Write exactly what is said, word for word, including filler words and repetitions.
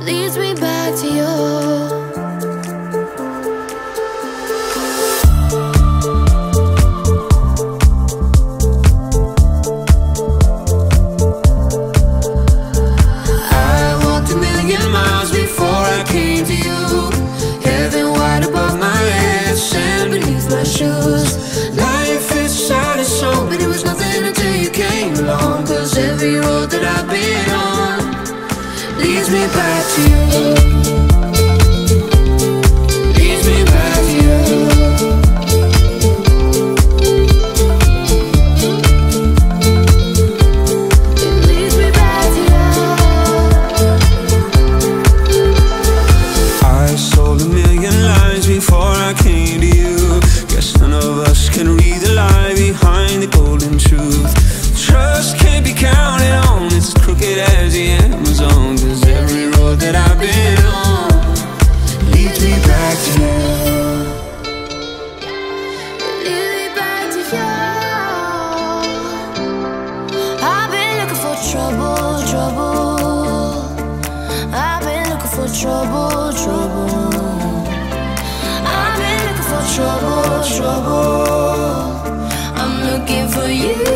leads me back to you. Life is sad and so, but it was nothing until you came along. Cause every road that I've been on leads me back to you. Leads me back to you. It leads me back to you. I sold a million lies before I came to you. Guess none of us can read the lie behind the golden truth. Trust can't be counted on, it's as crooked as the Amazon. Cause every road that I've been on leads me back to you. Leads me back to you. I've been looking for trouble, trouble. I've been looking for trouble, trouble. Trouble, trouble, I'm looking for you.